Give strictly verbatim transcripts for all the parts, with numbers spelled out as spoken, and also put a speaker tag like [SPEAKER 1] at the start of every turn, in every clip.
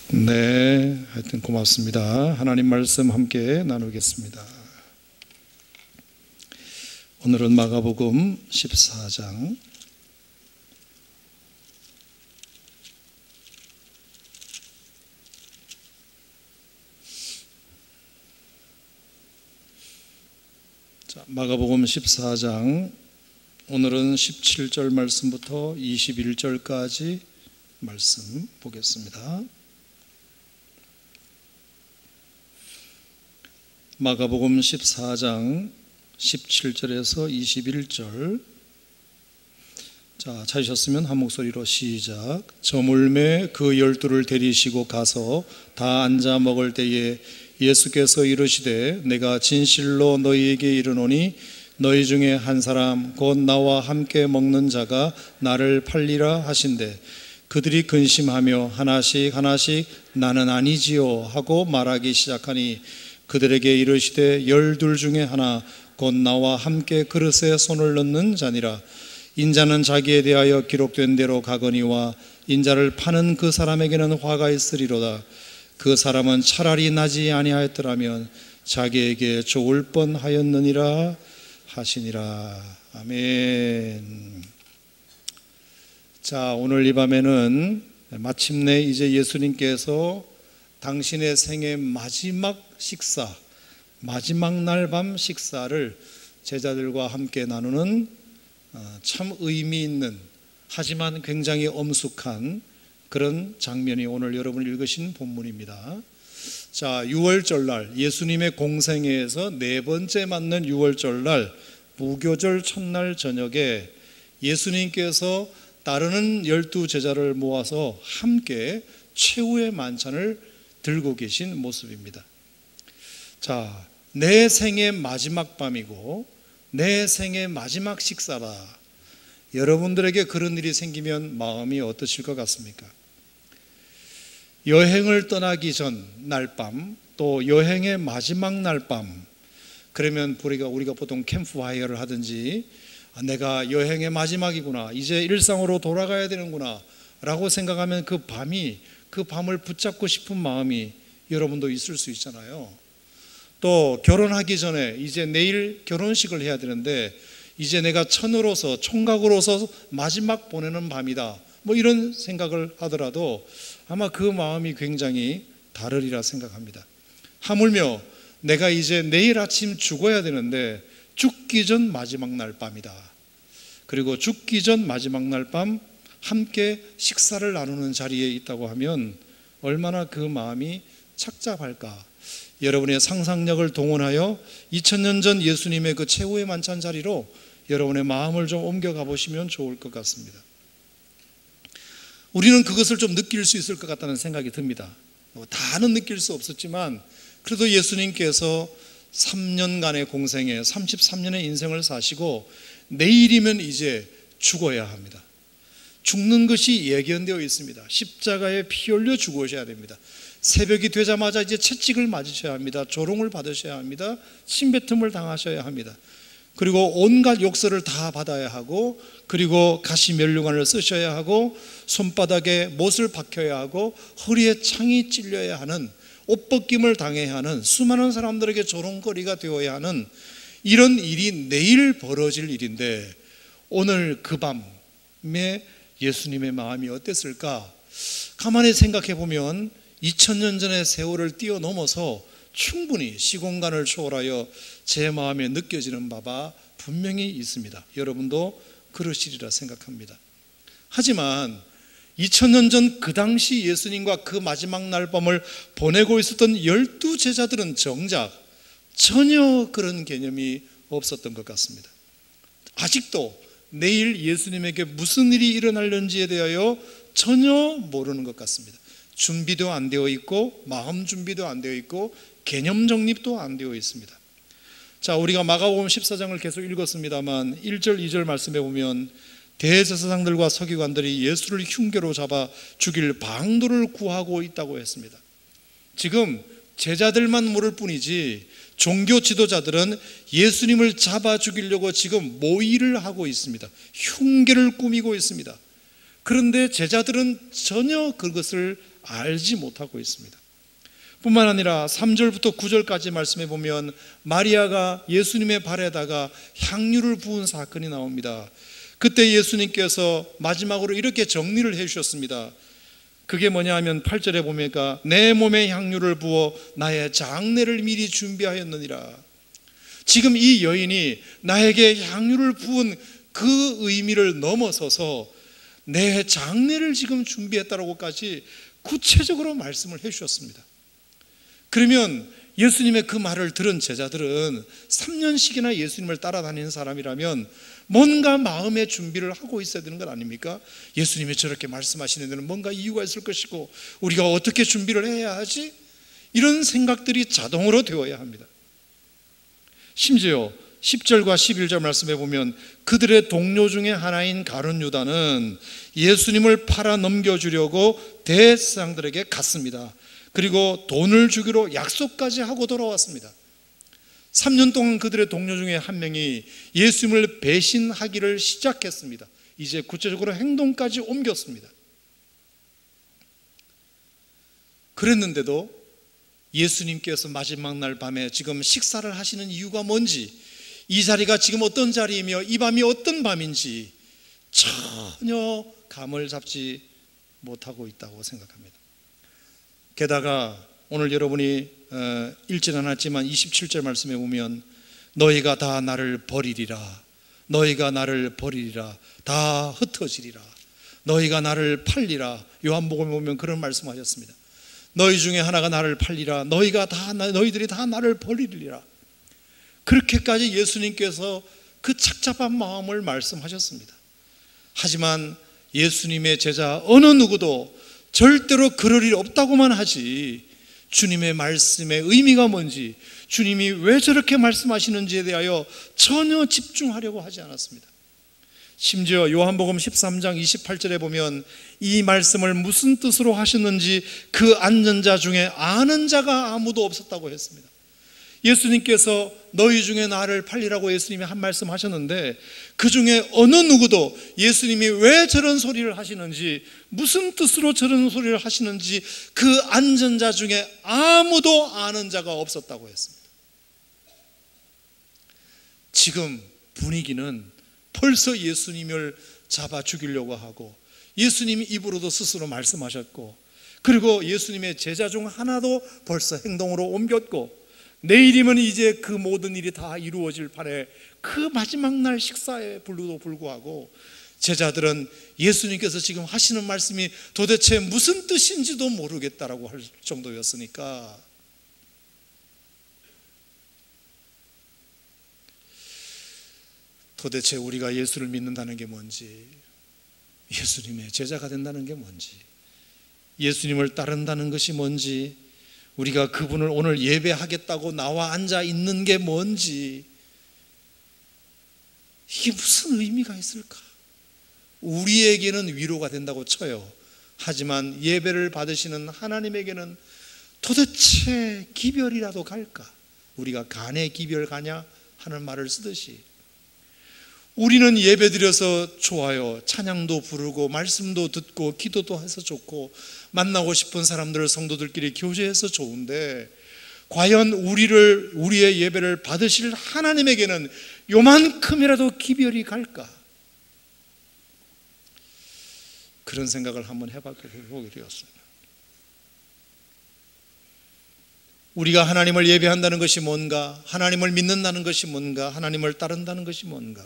[SPEAKER 1] 네, 하여튼 고맙습니다. 하나님 말씀 함께 나누겠습니다. 오늘은 마가복음 십사 장 자, 마가복음 십사 장 오늘은 십칠 절 말씀부터 이십일 절까지 말씀 보겠습니다. 마가복음 십사 장 십칠 절에서 이십일 절. 자, 찾으셨으면 한 목소리로 시작. 저물매 그 열두를 데리시고 가서 다 앉아 먹을 때에 예수께서 이르시되 내가 진실로 너희에게 이르노니 너희 중에 한 사람 곧 나와 함께 먹는 자가 나를 팔리라 하신대 그들이 근심하며 하나씩 하나씩 나는 아니지요 하고 말하기 시작하니 그들에게 이르시되 열둘 중에 하나 곧 나와 함께 그릇에 손을 넣는 자니라. 인자는 자기에 대하여 기록된 대로 가거니와 인자를 파는 그 사람에게는 화가 있으리로다. 그 사람은 차라리 나지 아니하였더라면 자기에게 좋을 뻔하였느니라 하시니라. 아멘. 자, 오늘 이 밤에는 마침내 이제 예수님께서 당신의 생애 마지막 식사, 마지막 날 밤 식사를 제자들과 함께 나누는 참 의미 있는 하지만 굉장히 엄숙한 그런 장면이 오늘 여러분이 읽으신 본문입니다. 자, 유월절날 예수님의 공생애에서 네 번째 맞는 유월절날 무교절 첫날 저녁에 예수님께서 따르는 열두 제자를 모아서 함께 최후의 만찬을 들고 계신 모습입니다. 자, 내 생의 마지막 밤이고 내 생의 마지막 식사라. 여러분들에게 그런 일이 생기면 마음이 어떠실 것 같습니까? 여행을 떠나기 전 날밤, 또 여행의 마지막 날밤, 그러면 우리가, 우리가 보통 캠프파이어를 하든지 내가 여행의 마지막이구나, 이제 일상으로 돌아가야 되는구나 라고 생각하면 그 밤이, 그 밤을 붙잡고 싶은 마음이 여러분도 있을 수 있잖아요. 또 결혼하기 전에 이제 내일 결혼식을 해야 되는데 이제 내가 처녀로서 총각으로서 마지막 보내는 밤이다, 뭐 이런 생각을 하더라도 아마 그 마음이 굉장히 다르리라 생각합니다. 하물며 내가 이제 내일 아침 죽어야 되는데 죽기 전 마지막 날 밤이다. 그리고 죽기 전 마지막 날 밤 함께 식사를 나누는 자리에 있다고 하면 얼마나 그 마음이 착잡할까. 여러분의 상상력을 동원하여 이천 년 전 예수님의 그 최후의 만찬 자리로 여러분의 마음을 좀 옮겨가 보시면 좋을 것 같습니다. 우리는 그것을 좀 느낄 수 있을 것 같다는 생각이 듭니다. 다는 느낄 수 없었지만 그래도 예수님께서 삼 년간의 공생에 삼십삼 년의 인생을 사시고 내일이면 이제 죽어야 합니다. 죽는 것이 예견되어 있습니다. 십자가에 피 흘려 죽으셔야 됩니다. 새벽이 되자마자 이제 채찍을 맞으셔야 합니다. 조롱을 받으셔야 합니다. 침뱉음을 당하셔야 합니다. 그리고 온갖 욕설을 다 받아야 하고, 그리고 가시 면류관을 쓰셔야 하고, 손바닥에 못을 박혀야 하고, 허리에 창이 찔려야 하는, 옷 벗김을 당해야 하는, 수많은 사람들에게 조롱거리가 되어야 하는 이런 일이 내일 벌어질 일인데 오늘 그 밤에 예수님의 마음이 어땠을까? 가만히 생각해 보면 이천 년 전의 세월을 뛰어넘어서 충분히 시공간을 초월하여 제 마음에 느껴지는 바가 분명히 있습니다. 여러분도 그러시리라 생각합니다. 하지만 이천 년 전 그 당시 예수님과 그 마지막 날 밤을 보내고 있었던 열두 제자들은 정작 전혀 그런 개념이 없었던 것 같습니다. 아직도 내일 예수님에게 무슨 일이 일어날는지에 대하여 전혀 모르는 것 같습니다. 준비도 안 되어 있고 마음 준비도 안 되어 있고 개념 정립도 안 되어 있습니다. 자, 우리가 마가복음 십사 장을 계속 읽었습니다만 일 절 이 절 말씀해 보면 대제사장들과 서기관들이 예수를 흉계로 잡아 죽일 방도를 구하고 있다고 했습니다. 지금 제자들만 모를 뿐이지 종교 지도자들은 예수님을 잡아 죽이려고 지금 모의를 하고 있습니다. 흉계를 꾸미고 있습니다. 그런데 제자들은 전혀 그것을 알지 못하고 있습니다. 뿐만 아니라 삼 절부터 구 절까지 말씀해 보면 마리아가 예수님의 발에다가 향유를 부은 사건이 나옵니다. 그때 예수님께서 마지막으로 이렇게 정리를 해 주셨습니다. 그게 뭐냐 하면 팔 절에 보니까 내 몸에 향유를 부어 나의 장례를 미리 준비하였느니라. 지금 이 여인이 나에게 향유를 부은 그 의미를 넘어서서 내 장례를 지금 준비했다라고까지 구체적으로 말씀을 해 주셨습니다. 그러면 예수님의 그 말을 들은 제자들은 삼 년씩이나 예수님을 따라다니는 사람이라면 뭔가 마음의 준비를 하고 있어야 되는 것 아닙니까? 예수님이 저렇게 말씀하시는 데는 뭔가 이유가 있을 것이고 우리가 어떻게 준비를 해야 하지? 이런 생각들이 자동으로 되어야 합니다. 심지어 십 절과 십일 절 말씀해 보면 그들의 동료 중에 하나인 가룟 유다는 예수님을 팔아 넘겨주려고 대제사장들에게 갔습니다. 그리고 돈을 주기로 약속까지 하고 돌아왔습니다. 삼 년 동안 그들의 동료 중에 한 명이 예수님을 배신하기를 시작했습니다. 이제 구체적으로 행동까지 옮겼습니다. 그랬는데도 예수님께서 마지막 날 밤에 지금 식사를 하시는 이유가 뭔지, 이 자리가 지금 어떤 자리이며 이 밤이 어떤 밤인지 전혀 감을 잡지 못하고 있다고 생각합니다. 게다가 오늘 여러분이 읽진 않았지만 이십칠 절 말씀에 보면 너희가 다 나를 버리리라, 너희가 나를 버리리라, 다 흩어지리라, 너희가 나를 팔리라. 요한복음에 보면 그런 말씀하셨습니다. 너희 중에 하나가 나를 팔리라, 너희가 다 너희들이 다 나를 버리리라. 그렇게까지 예수님께서 그 착잡한 마음을 말씀하셨습니다. 하지만 예수님의 제자 어느 누구도 절대로 그럴 일 없다고만 하지 주님의 말씀의 의미가 뭔지, 주님이 왜 저렇게 말씀하시는지에 대하여 전혀 집중하려고 하지 않았습니다. 심지어 요한복음 십삼 장 이십팔 절에 보면 이 말씀을 무슨 뜻으로 하셨는지 그 앉은 자 중에 아는 자가 아무도 없었다고 했습니다. 예수님께서 너희 중에 나를 팔리라고 예수님이 한 말씀 하셨는데 그 중에 어느 누구도 예수님이 왜 저런 소리를 하시는지, 무슨 뜻으로 저런 소리를 하시는지 그 앉은 자 중에 아무도 아는 자가 없었다고 했습니다. 지금 분위기는 벌써 예수님을 잡아 죽이려고 하고 예수님이 입으로도 스스로 말씀하셨고 그리고 예수님의 제자 중 하나도 벌써 행동으로 옮겼고 내일이면 이제 그 모든 일이 다 이루어질 판에 그 마지막 날 식사에 불도 불구하고 제자들은 예수님께서 지금 하시는 말씀이 도대체 무슨 뜻인지도 모르겠다라고 할 정도였으니까 도대체 우리가 예수를 믿는다는 게 뭔지, 예수님의 제자가 된다는 게 뭔지, 예수님을 따른다는 것이 뭔지, 우리가 그분을 오늘 예배하겠다고 나와 앉아 있는 게 뭔지, 이게 무슨 의미가 있을까? 우리에게는 위로가 된다고 쳐요. 하지만 예배를 받으시는 하나님에게는 도대체 기별이라도 갈까? 우리가 간의 기별 가냐 하는 말을 쓰듯이 우리는 예배드려서 좋아요. 찬양도 부르고 말씀도 듣고 기도도 해서 좋고 만나고 싶은 사람들 성도들끼리 교제해서 좋은데 과연 우리를 우리의 예배를 받으실 하나님에게는 요만큼이라도 기별이 갈까? 그런 생각을 한번 해보게 되었습니다. 우리가 하나님을 예배한다는 것이 뭔가, 하나님을 믿는다는 것이 뭔가, 하나님을 따른다는 것이 뭔가,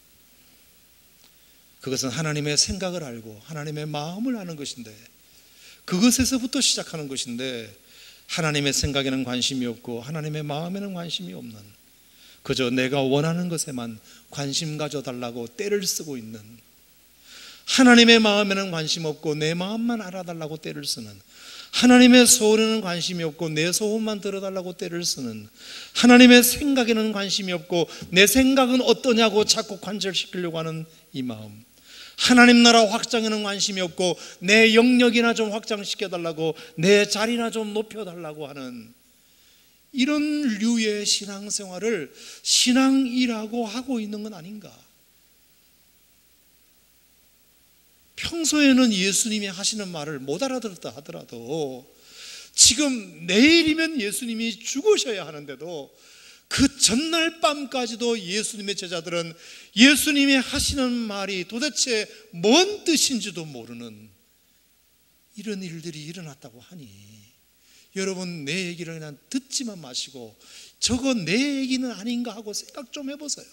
[SPEAKER 1] 그것은 하나님의 생각을 알고 하나님의 마음을 아는 것인데 그것에서부터 시작하는 것인데 하나님의 생각에는 관심이 없고 하나님의 마음에는 관심이 없는, 그저 내가 원하는 것에만 관심 가져달라고 떼를 쓰고 있는, 하나님의 마음에는 관심 없고 내 마음만 알아달라고 떼를 쓰는, 하나님의 소원에는 관심이 없고 내 소원만 들어달라고 떼를 쓰는, 하나님의 생각에는 관심이 없고 내 생각은 어떠냐고 자꾸 관철시키려고 하는 이 마음, 하나님 나라 확장에는 관심이 없고 내 영역이나 좀 확장시켜달라고, 내 자리나 좀 높여달라고 하는 이런 류의 신앙생활을 신앙이라고 하고 있는 건 아닌가? 평소에는 예수님이 하시는 말을 못 알아들었다 하더라도 지금 내일이면 예수님이 죽으셔야 하는데도 그 전날 밤까지도 예수님의 제자들은 예수님이 하시는 말이 도대체 뭔 뜻인지도 모르는 이런 일들이 일어났다고 하니, 여러분 내 얘기를 그냥 듣지만 마시고 저거 내 얘기는 아닌가 하고 생각 좀 해보세요.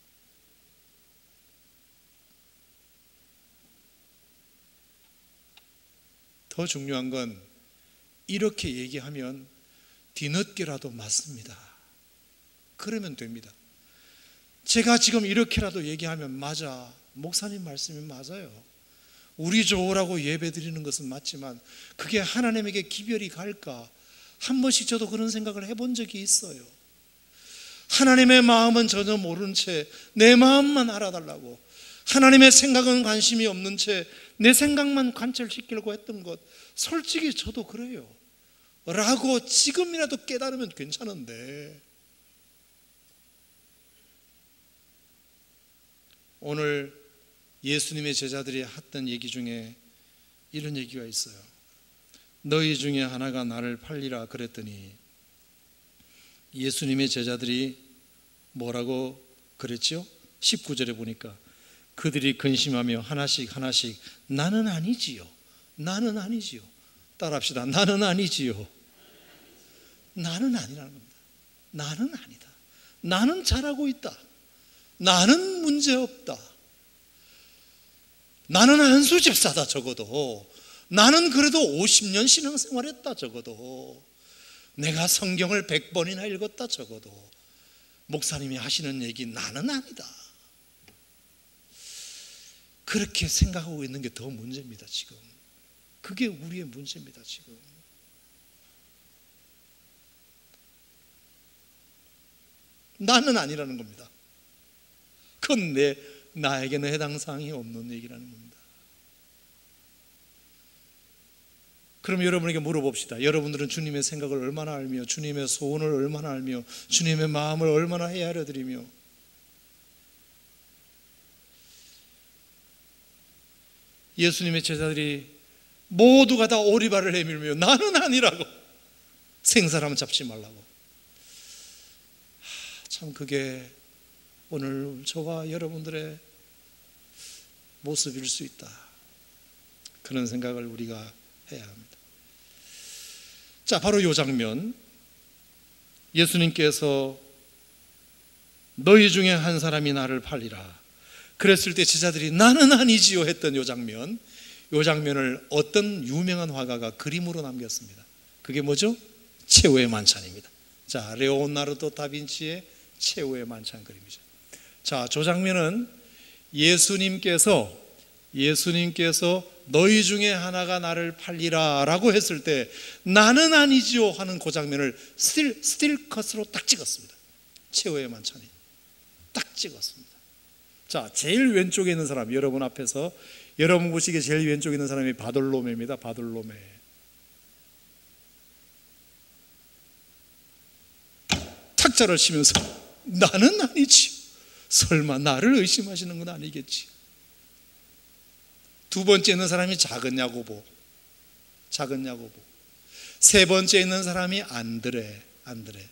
[SPEAKER 1] 더 중요한 건 이렇게 얘기하면 뒤늦게라도 맞습니다. 그러면 됩니다. 제가 지금 이렇게라도 얘기하면 맞아, 목사님 말씀이 맞아요, 우리 좋으라고 예배 드리는 것은 맞지만 그게 하나님에게 기별이 갈까? 한 번씩 저도 그런 생각을 해본 적이 있어요. 하나님의 마음은 전혀 모른 채 내 마음만 알아달라고, 하나님의 생각은 관심이 없는 채 내 생각만 관철시키려고 했던 것, 솔직히 저도 그래요 라고 지금이라도 깨달으면 괜찮은데, 오늘 예수님의 제자들이 했던 얘기 중에 이런 얘기가 있어요. 너희 중에 하나가 나를 팔리라 그랬더니 예수님의 제자들이 뭐라고 그랬죠? 십구 절에 보니까 그들이 근심하며 하나씩 하나씩 나는 아니지요, 나는 아니지요. 따라합시다. 나는 아니지요. 나는 아니라는 겁니다. 나는 아니다. 나는 잘하고 있다. 나는 문제없다. 나는 한수 집사다 적어도. 나는 그래도 오십 년 신앙생활했다 적어도. 내가 성경을 백 번이나 읽었다 적어도. 목사님이 하시는 얘기 나는 아니다. 그렇게 생각하고 있는 게 더 문제입니다 지금. 그게 우리의 문제입니다 지금. 나는 아니라는 겁니다. 그건 내, 나에게는 해당 사항이 없는 얘기라는 겁니다. 그럼 여러분에게 물어봅시다. 여러분들은 주님의 생각을 얼마나 알며 주님의 소원을 얼마나 알며 주님의 마음을 얼마나 헤아려 드리며, 예수님의 제자들이 모두가 다 오리발을 내밀며 나는 아니라고, 생사람 잡지 말라고. 참 그게 오늘 저와 여러분들의 모습일 수 있다. 그런 생각을 우리가 해야 합니다. 자, 바로 이 장면, 예수님께서 너희 중에 한 사람이 나를 팔리라 그랬을 때 제자들이 나는 아니지요 했던 이 장면, 이 장면을 어떤 유명한 화가가 그림으로 남겼습니다. 그게 뭐죠? 최후의 만찬입니다. 자, 레오나르도 다빈치의 최후의 만찬 그림이죠. 자, 저 장면은 예수님께서 예수님께서 너희 중에 하나가 나를 팔리라 라고 했을 때 나는 아니지요 하는 그 장면을 스틸, 스틸 컷으로 딱 찍었습니다. 최후의 만찬이 딱 찍었습니다. 자, 제일 왼쪽에 있는 사람, 여러분 앞에서 여러분 보시기에 제일 왼쪽에 있는 사람이 바돌로메입니다. 바돌로메. 탁자를 치면서 나는 아니지, 설마 나를 의심하시는 건 아니겠지. 두 번째 있는 사람이 작은 야고보, 작은 야고보. 세 번째 있는 사람이 안드레, 안드레.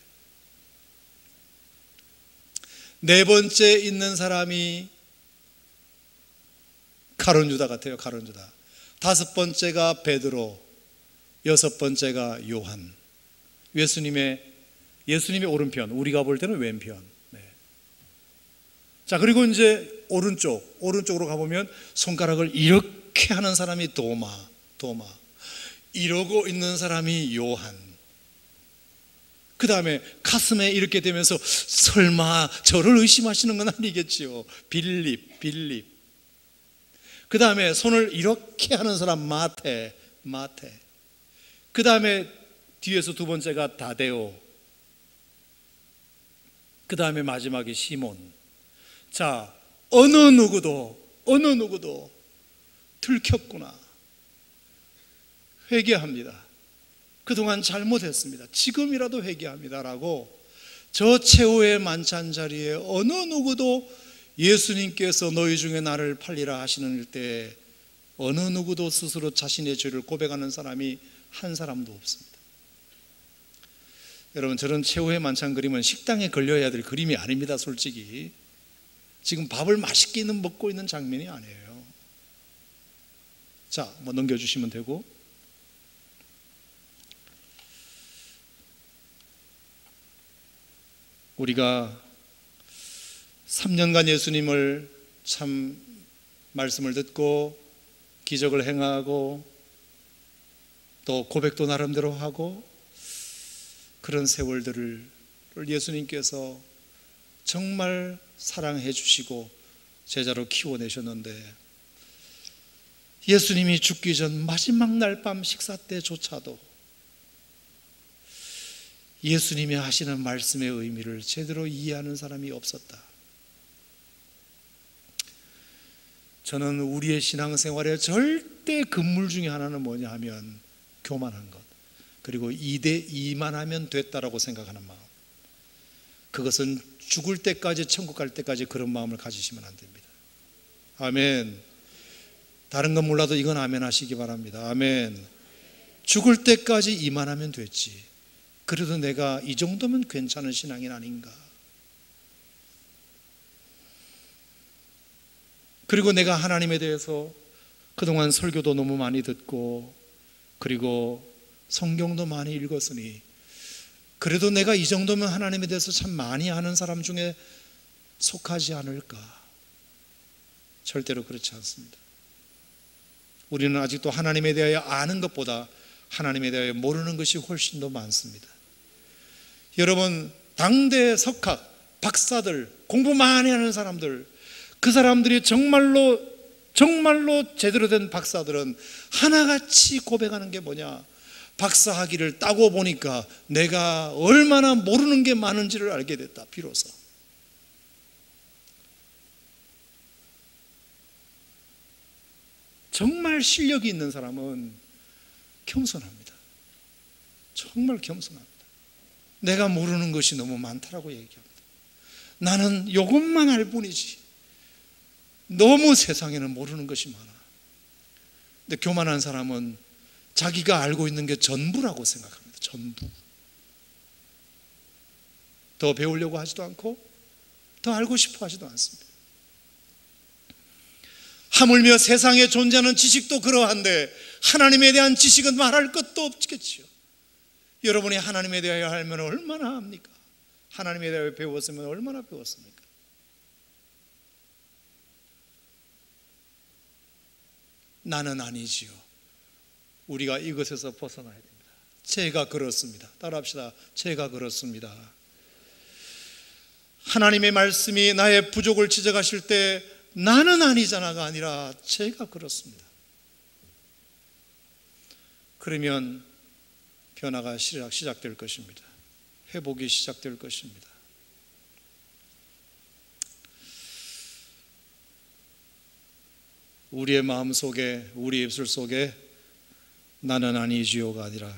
[SPEAKER 1] 네 번째 있는 사람이 가룟 유다 같아요. 가룟 유다. 다섯 번째가 베드로, 여섯 번째가 요한. 예수님의 예수님의 오른편, 우리가 볼 때는 왼편. 네. 자, 그리고 이제 오른쪽, 오른쪽으로 가보면 손가락을 이렇게 하는 사람이 도마, 도마. 이러고 있는 사람이 요한. 그 다음에 가슴에 이렇게 되면서 설마 저를 의심하시는 건 아니겠지요. 빌립, 빌립. 그 다음에 손을 이렇게 하는 사람 마테, 마테. 그 다음에 뒤에서 두 번째가 다데오. 그 다음에 마지막에 시몬. 자, 어느 누구도 어느 누구도 들켰구나, 회개합니다. 그동안 잘못했습니다. 지금이라도 회개합니다라고 저 최후의 만찬 자리에 어느 누구도 예수님께서 너희 중에 나를 팔리라 하시는 때 어느 누구도 스스로 자신의 죄를 고백하는 사람이 한 사람도 없습니다. 여러분, 저런 최후의 만찬 그림은 식당에 걸려야 될 그림이 아닙니다. 솔직히 지금 밥을 맛있게 먹고 있는 장면이 아니에요. 자, 뭐 넘겨주시면 되고, 우리가 삼 년간 예수님을 참 말씀을 듣고 기적을 행하고 또 고백도 나름대로 하고 그런 세월들을 예수님께서 정말 사랑해 주시고 제자로 키워내셨는데, 예수님이 죽기 전 마지막 날 밤 식사 때조차도 예수님이 하시는 말씀의 의미를 제대로 이해하는 사람이 없었다. 저는 우리의 신앙생활의 절대 금물 중에 하나는 뭐냐 하면 교만한 것, 그리고 이대 이만 하면 됐다라고 생각하는 마음. 그것은 죽을 때까지, 천국 갈 때까지 그런 마음을 가지시면 안 됩니다. 아멘. 다른 건 몰라도 이건 아멘 하시기 바랍니다. 아멘. 죽을 때까지 이만하면 됐지, 그래도 내가 이 정도면 괜찮은 신앙인 아닌가. 그리고 내가 하나님에 대해서 그동안 설교도 너무 많이 듣고 그리고 성경도 많이 읽었으니 그래도 내가 이 정도면 하나님에 대해서 참 많이 아는 사람 중에 속하지 않을까. 절대로 그렇지 않습니다. 우리는 아직도 하나님에 대하여 아는 것보다 하나님에 대하여 모르는 것이 훨씬 더 많습니다. 여러분, 당대 석학, 박사들, 공부 많이 하는 사람들, 그 사람들이 정말로 정말로 제대로 된 박사들은 하나같이 고백하는 게 뭐냐? 박사 학위를 따고 보니까 내가 얼마나 모르는 게 많은지를 알게 됐다, 비로소. 정말 실력이 있는 사람은 겸손합니다. 정말 겸손합니다. 내가 모르는 것이 너무 많다라고 얘기합니다. 나는 이것만 알 뿐이지 너무 세상에는 모르는 것이 많아. 근데 교만한 사람은 자기가 알고 있는 게 전부라고 생각합니다. 전부. 더 배우려고 하지도 않고 더 알고 싶어 하지도 않습니다. 하물며 세상에 존재하는 지식도 그러한데 하나님에 대한 지식은 말할 것도 없겠지요. 여러분이 하나님에 대하여 알면 얼마나 합니까? 하나님에 대하여 배웠으면 얼마나 배웠습니까? 나는 아니지요. 우리가 이것에서 벗어나야 됩니다. 제가 그렇습니다. 따라합시다. 제가 그렇습니다. 하나님의 말씀이 나의 부족을 지적하실 때 나는 아니잖아가 아니라 제가 그렇습니다. 그러면 변화가 시작될 것입니다. 회복이 시작될 것입니다. 우리의 마음 속에, 우리의 입술 속에 나는 아니지요가 아니라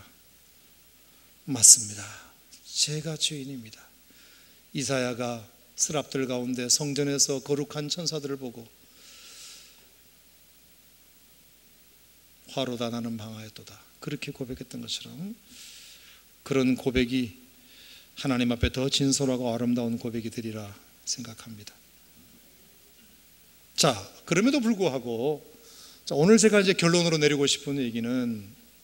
[SPEAKER 1] 맞습니다. 제가 죄인입니다. 이사야가 스랍들 가운데 성전에서 거룩한 천사들을 보고 화로다 나는 방하였도다 그렇게 고백했던 것처럼 그런 고백이 하나님 앞에 더 진솔하고 아름다운 고백이 되리라 생각합니다. 자, 그럼에도 불구하고 자, 오늘 제가 이제 결론으로 내리고 싶은 얘기는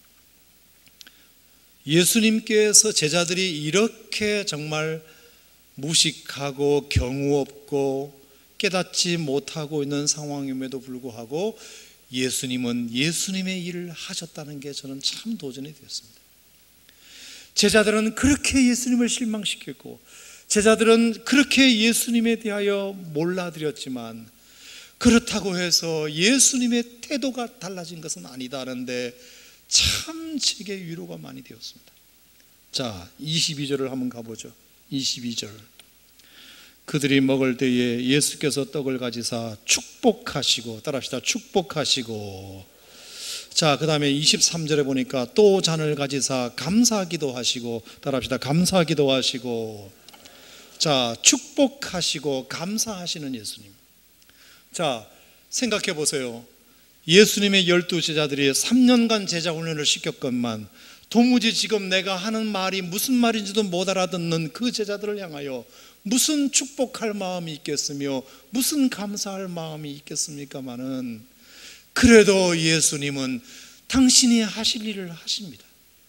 [SPEAKER 1] 예수님께서 제자들이 이렇게 정말 무식하고 경우 없고 깨닫지 못하고 있는 상황임에도 불구하고 예수님은 예수님의 일을 하셨다는 게 저는 참 도전이 되었습니다. 제자들은 그렇게 예수님을 실망시켰고 제자들은 그렇게 예수님에 대하여 몰라드렸지만 그렇다고 해서 예수님의 태도가 달라진 것은 아니다는데 참 제게 위로가 많이 되었습니다. 자, 이십이 절을 한번 가보죠. 이십이 절. 그들이 먹을 때에 예수께서 떡을 가지사 축복하시고, 따라합시다. 축복하시고. 자, 그 다음에 이십삼 절에 보니까 또 잔을 가지사 감사기도 하시고, 따라합시다. 감사기도 하시고. 자, 축복하시고 감사하시는 예수님. 자, 생각해 보세요. 예수님의 열두 제자들이 삼 년간 제자 훈련을 시켰건만 도무지 지금 내가 하는 말이 무슨 말인지도 못 알아듣는 그 제자들을 향하여 무슨 축복할 마음이 있겠으며 무슨 감사할 마음이 있겠습니까마는, 그래도 예수님은 당신이 하실 일을 하십니다.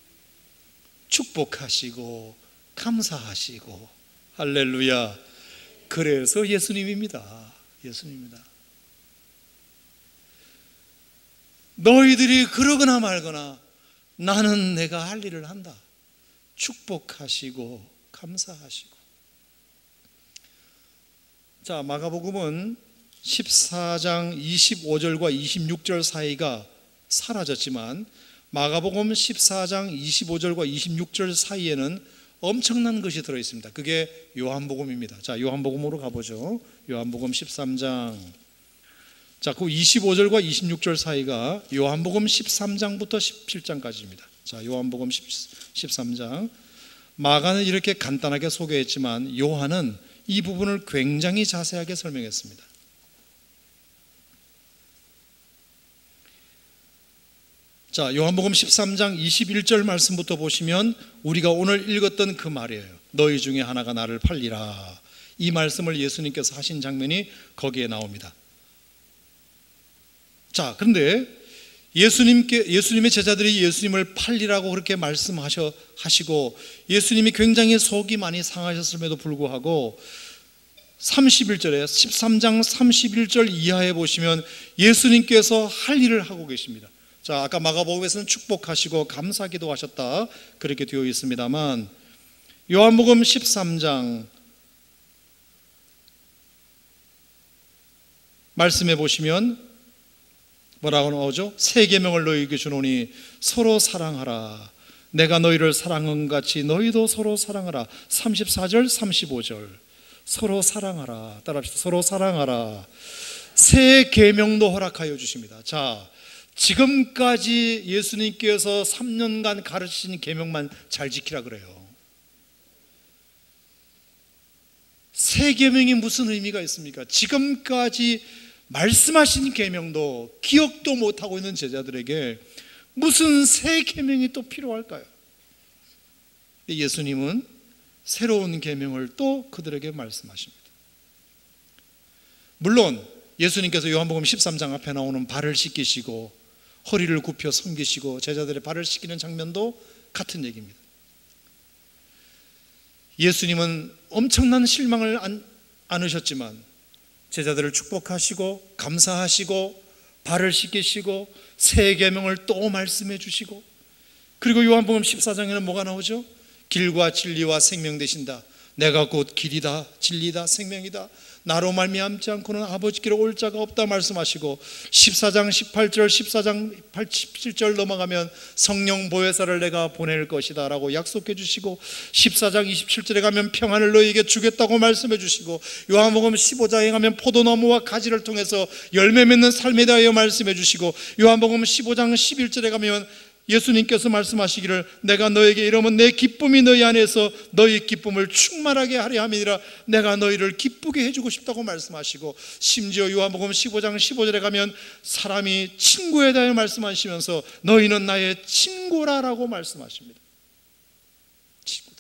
[SPEAKER 1] 축복하시고 감사하시고. 할렐루야. 그래서 예수님입니다. 예수님입니다. 너희들이 그러거나 말거나 나는 내가 할 일을 한다. 축복하시고 감사하시고. 자, 마가복음은 십사 장 이십오 절과 이십육 절 사이가 사라졌지만 마가복음 십사 장 이십오 절과 이십육 절 사이에는 엄청난 것이 들어있습니다. 그게 요한복음입니다. 자, 요한복음으로 가보죠. 요한복음 십삼 장. 자, 그 이십오 절과 이십육 절 사이가 요한복음 십삼 장부터 십칠 장까지입니다. 자, 요한복음 십삼 장. 마가는 이렇게 간단하게 소개했지만 요한은 이 부분을 굉장히 자세하게 설명했습니다. 자, 요한복음 십삼 장 이십일 절 말씀부터 보시면 우리가 오늘 읽었던 그 말이에요. 너희 중에 하나가 나를 팔리라. 이 말씀을 예수님께서 하신 장면이 거기에 나옵니다. 자, 그런데 예수님께, 예수님의 제자들이 예수님을 팔리라고 그렇게 말씀하셔 하시고 예수님이 굉장히 속이 많이 상하셨음에도 불구하고 삼십일 절에 십삼 장 삼십일 절 이하에 보시면 예수님께서 할 일을 하고 계십니다. 자, 아까 마가복음에서는 축복하시고 감사기도 하셨다 그렇게 되어 있습니다만 요한복음 십삼 장 말씀해 보시면 뭐라고 나오죠? 새 계명을 너희에게 주노니 서로 사랑하라. 내가 너희를 사랑한 같이 너희도 서로 사랑하라. 삼십사 절 삼십오 절 서로 사랑하라. 따라합시다. 서로 사랑하라. 새 계명도 허락하여 주십니다. 자, 지금까지 예수님께서 삼 년간 가르치신 계명만 잘 지키라 그래요. 새 계명이 무슨 의미가 있습니까? 지금까지 말씀하신 계명도 기억도 못하고 있는 제자들에게 무슨 새 계명이 또 필요할까요? 예수님은 새로운 계명을 또 그들에게 말씀하십니다. 물론 예수님께서 요한복음 십삼 장 앞에 나오는 발을 씻기시고 허리를 굽혀 섬기시고 제자들의 발을 씻기는 장면도 같은 얘기입니다. 예수님은 엄청난 실망을 안, 안으셨지만 제자들을 축복하시고 감사하시고 발을 씻기시고 새 계명을 또 말씀해 주시고, 그리고 요한복음 십사 장에는 뭐가 나오죠? 길과 진리와 생명 되신다. 내가 곧 길이다 진리다 생명이다. 나로 말미암지 않고는 아버지께로 올 자가 없다 말씀하시고, 십사 장 십팔 절 십사 장 십칠 절 넘어가면 성령 보혜사를 내가 보낼 것이다 라고 약속해 주시고, 십사 장 이십칠 절에 가면 평안을 너희에게 주겠다고 말씀해 주시고, 요한복음 십오 장에 가면 포도나무와 가지를 통해서 열매 맺는 삶에 대하여 말씀해 주시고, 요한복음 십오 장 십일 절에 가면 예수님께서 말씀하시기를 내가 너에게 이르면 내 기쁨이 너희 안에서 너희 기쁨을 충만하게 하려 함이니라. 내가 너희를 기쁘게 해주고 싶다고 말씀하시고, 심지어 요한복음 십오 장 십오 절에 가면 사람이 친구에 대하여 말씀하시면서 너희는 나의 친구라라고 말씀하십니다. 친구다.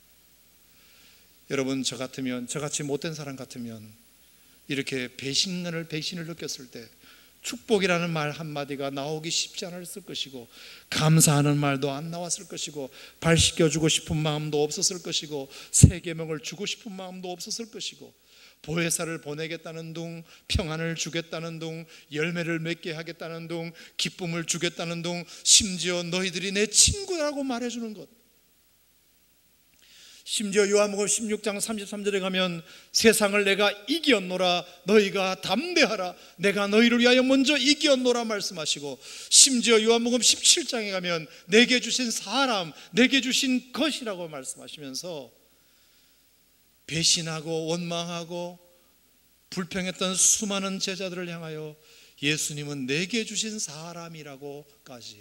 [SPEAKER 1] 여러분, 저 같으면, 저같이 못된 사람 같으면 이렇게 배신을 배신을 느꼈을 때 축복이라는 말 한마디가 나오기 쉽지 않았을 것이고, 감사하는 말도 안 나왔을 것이고, 발 씻겨주고 싶은 마음도 없었을 것이고, 새 계명을 주고 싶은 마음도 없었을 것이고, 보혜사를 보내겠다는 둥, 평안을 주겠다는 둥, 열매를 맺게 하겠다는 둥, 기쁨을 주겠다는 둥, 심지어 너희들이 내 친구라고 말해주는 것, 심지어 요한복음 십육 장 삼십삼 절에 가면 세상을 내가 이겼노라 너희가 담대하라 내가 너희를 위하여 먼저 이겼노라 말씀하시고, 심지어 요한복음 십칠 장에 가면 내게 주신 사람, 내게 주신 것이라고 말씀하시면서 배신하고 원망하고 불평했던 수많은 제자들을 향하여 예수님은 내게 주신 사람이라고까지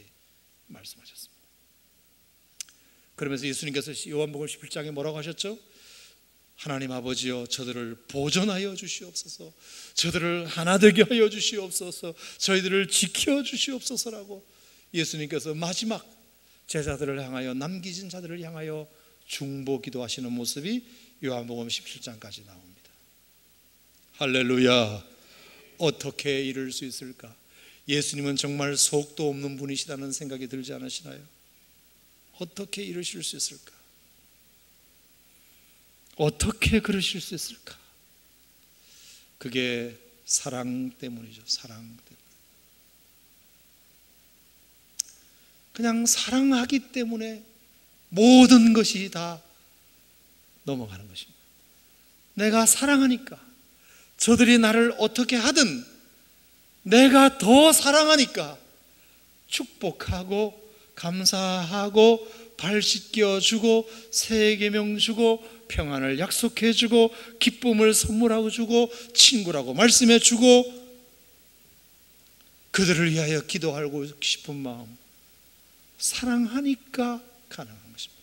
[SPEAKER 1] 말씀하셨습니다. 그러면서 예수님께서 요한복음 십칠 장에 뭐라고 하셨죠? 하나님 아버지여, 저들을 보존하여 주시옵소서, 저들을 하나 되게 하여 주시옵소서, 저희들을 지켜 주시옵소서라고 예수님께서 마지막 제자들을 향하여, 남기진 자들을 향하여 중보 기도하시는 모습이 요한복음 십칠 장까지 나옵니다. 할렐루야. 어떻게 이룰 수 있을까? 예수님은 정말 속도 없는 분이시다는 생각이 들지 않으시나요? 어떻게 이루실 수 있을까? 어떻게 그러실 수 있을까? 그게 사랑 때문이죠. 사랑 때문에. 그냥 사랑하기 때문에 모든 것이 다 넘어가는 것입니다. 내가 사랑하니까, 저들이 나를 어떻게 하든 내가 더 사랑하니까 축복하고 감사하고 발 씻겨주고 새 계명 주고 평안을 약속해 주고 기쁨을 선물하고 주고 친구라고 말씀해 주고 그들을 위하여 기도하고 싶은 마음, 사랑하니까 가능한 것입니다.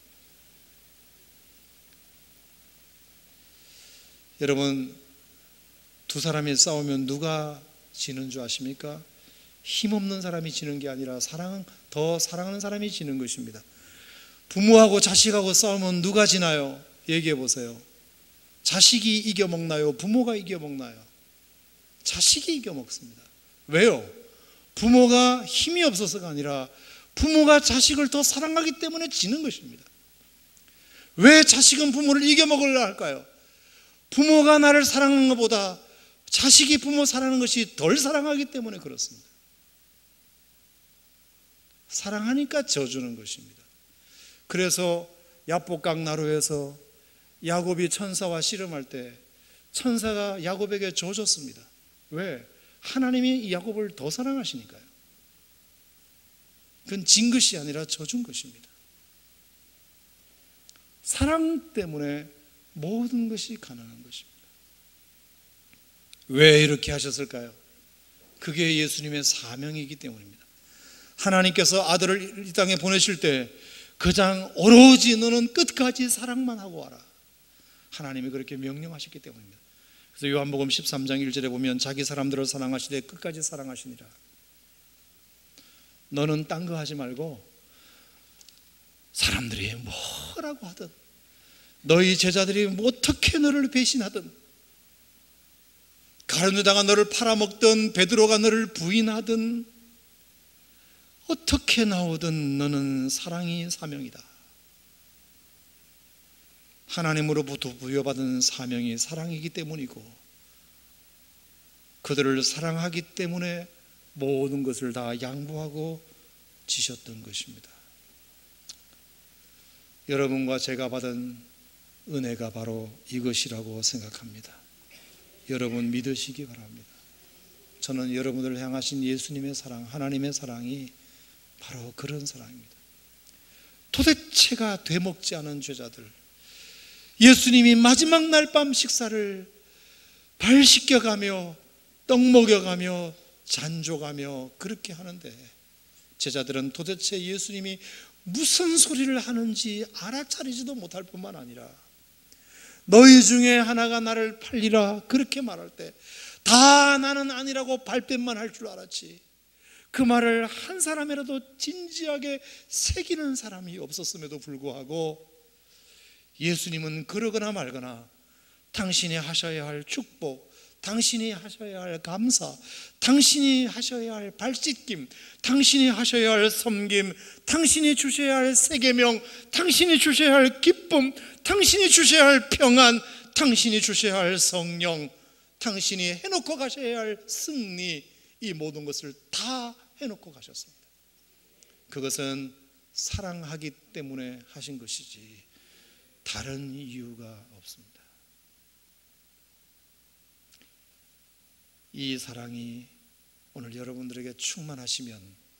[SPEAKER 1] 여러분, 두 사람이 싸우면 누가 지는 줄 아십니까? 힘없는 사람이 지는 게 아니라 사랑, 더 사랑하는 사람이 지는 것입니다. 부모하고 자식하고 싸우면 누가 지나요? 얘기해 보세요. 자식이 이겨먹나요? 부모가 이겨먹나요? 자식이 이겨먹습니다. 왜요? 부모가 힘이 없어서가 아니라 부모가 자식을 더 사랑하기 때문에 지는 것입니다. 왜 자식은 부모를 이겨먹으려 할까요? 부모가 나를 사랑하는 것보다 자식이 부모 사랑하는 것이 덜 사랑하기 때문에 그렇습니다. 사랑하니까 져주는 것입니다. 그래서 야복강 나루에서 야곱이 천사와 씨름할 때 천사가 야곱에게 져줬습니다. 왜? 하나님이 야곱을 더 사랑하시니까요. 그건 진 것이 아니라 져준 것입니다. 사랑 때문에 모든 것이 가능한 것입니다. 왜 이렇게 하셨을까요? 그게 예수님의 사명이기 때문입니다. 하나님께서 아들을 이 땅에 보내실 때 그냥 오로지 너는 끝까지 사랑만 하고 와라, 하나님이 그렇게 명령하셨기 때문입니다. 그래서 요한복음 십삼 장 일 절에 보면 자기 사람들을 사랑하시되 끝까지 사랑하시니라. 너는 딴 거 하지 말고 사람들이 뭐라고 하든, 너희 제자들이 어떻게 너를 배신하든, 가룟 유다가 너를 팔아먹든 베드로가 너를 부인하든 어떻게 나오든 너는 사랑이 사명이다. 하나님으로부터 부여받은 사명이 사랑이기 때문이고 그들을 사랑하기 때문에 모든 것을 다 양보하고 지셨던 것입니다. 여러분과 제가 받은 은혜가 바로 이것이라고 생각합니다. 여러분 믿으시기 바랍니다. 저는 여러분을 향하신 예수님의 사랑, 하나님의 사랑이 바로 그런 사랑입니다. 도대체가 되먹지 않은 죄자들, 예수님이 마지막 날 밤 식사를 발 씻겨가며 떡 먹여가며 잔줘가며 그렇게 하는데 제자들은 도대체 예수님이 무슨 소리를 하는지 알아차리지도 못할 뿐만 아니라 너희 중에 하나가 나를 팔리라 그렇게 말할 때 다 나는 아니라고 발뺌만 할 줄 알았지, 그 말을 한 사람이라도 진지하게 새기는 사람이 없었음에도 불구하고 예수님은 그러거나 말거나 당신이 하셔야 할 축복, 당신이 하셔야 할 감사, 당신이 하셔야 할 발씻김, 당신이 하셔야 할 섬김, 당신이 주셔야 할 세계명, 당신이 주셔야 할 기쁨, 당신이 주셔야 할 평안, 당신이 주셔야 할 성령, 당신이 해놓고 가셔야 할 승리, 이 모든 것을 다 해놓고 가셨습니다. 그것은 사랑하기 때문에 하신 것이지 다른 이유가 없습니다. 이 사랑이 오늘 여러분들에게 충만하시면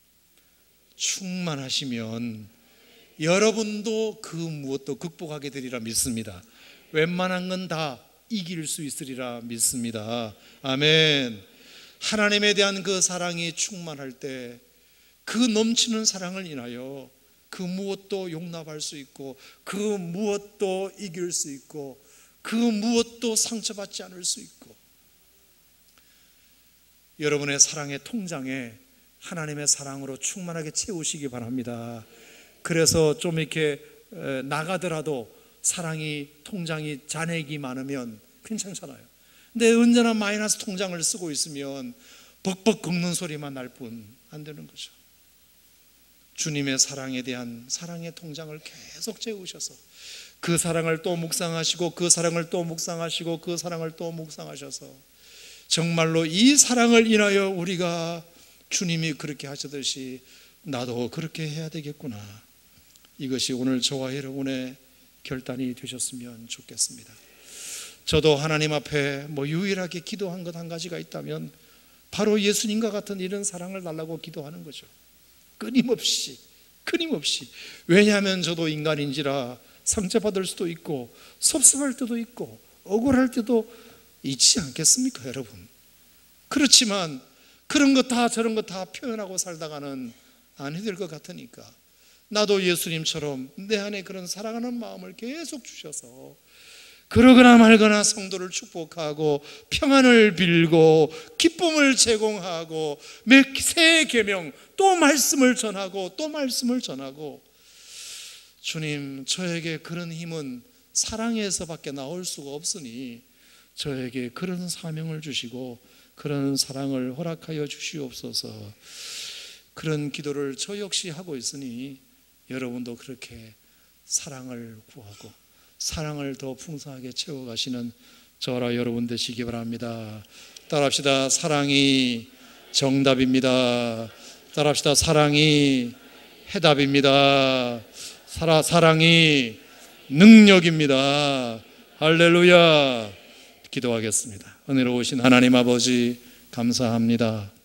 [SPEAKER 1] 충만하시면 여러분도 그 무엇도 극복하게 되리라 믿습니다. 웬만한 건 다 이길 수 있으리라 믿습니다. 아멘. 하나님에 대한 그 사랑이 충만할 때 그 넘치는 사랑을 인하여 그 무엇도 용납할 수 있고 그 무엇도 이길 수 있고 그 무엇도 상처받지 않을 수 있고, 여러분의 사랑의 통장에 하나님의 사랑으로 충만하게 채우시기 바랍니다. 그래서 좀 이렇게 나가더라도 사랑이 통장이 잔액이 많으면 괜찮잖아요. 근데 언제나 마이너스 통장을 쓰고 있으면 벅벅 긁는 소리만 날 뿐 안 되는 거죠. 주님의 사랑에 대한 사랑의 통장을 계속 채우셔서 그 사랑을 또 묵상하시고 그 사랑을 또 묵상하시고 그 사랑을 또 묵상하셔서 정말로 이 사랑을 인하여 우리가 주님이 그렇게 하시듯이 나도 그렇게 해야 되겠구나, 이것이 오늘 저와 여러분의 결단이 되셨으면 좋겠습니다. 저도 하나님 앞에 뭐 유일하게 기도한 것 한 가지가 있다면 바로 예수님과 같은 이런 사랑을 달라고 기도하는 거죠. 끊임없이 끊임없이. 왜냐하면 저도 인간인지라 상처받을 수도 있고 섭섭할 때도 있고 억울할 때도 있지 않겠습니까 여러분? 그렇지만 그런 것 다 저런 것 다 표현하고 살다가는 아니 될 것 같으니까 나도 예수님처럼 내 안에 그런 사랑하는 마음을 계속 주셔서 그러거나 말거나 성도를 축복하고 평안을 빌고 기쁨을 제공하고 새 계명 또 말씀을 전하고 또 말씀을 전하고, 주님 저에게 그런 힘은 사랑에서밖에 나올 수가 없으니 저에게 그런 사명을 주시고 그런 사랑을 허락하여 주시옵소서. 그런 기도를 저 역시 하고 있으니 여러분도 그렇게 사랑을 구하고 사랑을 더 풍성하게 채워가시는 저와 여러분 되시기 바랍니다. 따라합시다. 사랑이 정답입니다. 따라합시다. 사랑이 해답입니다. 사라, 사랑이 능력입니다. 할렐루야. 기도하겠습니다. 은혜로우신 하나님 아버지 감사합니다.